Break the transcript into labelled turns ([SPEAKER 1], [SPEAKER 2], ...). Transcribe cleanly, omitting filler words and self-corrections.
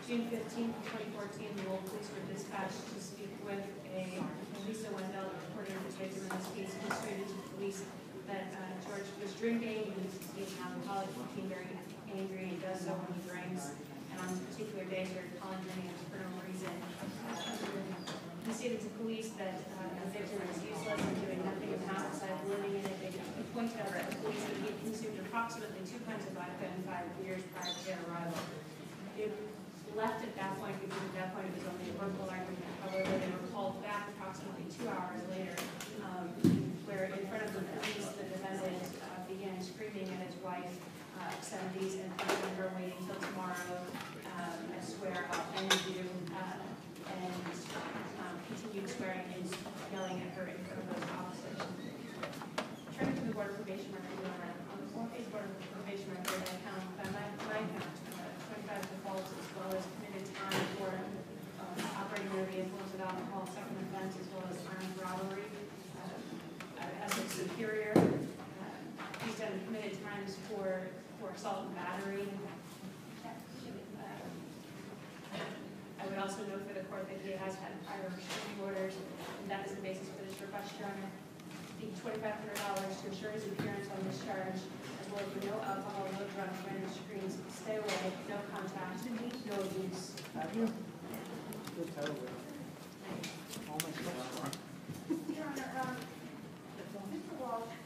[SPEAKER 1] June 15th, 2014, the Lowell police were dispatched to speak with Lisa Wendell, the reporter of the victim in this case, demonstrated to the police that George was drinking, and he's an alcoholic, became very angry, and does so when he drinks. And on this particular day, started calling her names for no reason. He stated to police that the victim was useless and doing nothing in the house outside of living in it. He pointed out to police that he had consumed approximately 2 pints of vodka in 5 years prior to their arrival. It left at that point because at that point it was only a verbal argument. However, they were called back approximately 2 hours later, where in front of the police, the defendant began screaming at his wife, 70s, and threatening her waiting till tomorrow. I swear I'll end you, and continued swearing and yelling at her in front of those officers. Turning to the Board of Probation record, on the 4-page Board of Probation record, I count, by my count, 25 defaults as well as committed time for operating under the influence of alcohol, second offense, as well as armed robbery. As a superior, he's done committed times for assault and battery. I would also note for the court that he has had prior restraining orders, and that is the basis for this request, Your Honor. The $2,500 to ensure his appearance on this charge, as well as no alcohol, no drugs, random screens, stay away, no contact, no abuse.
[SPEAKER 2] You're terrible.
[SPEAKER 3] Your Honor, Mr. Walsh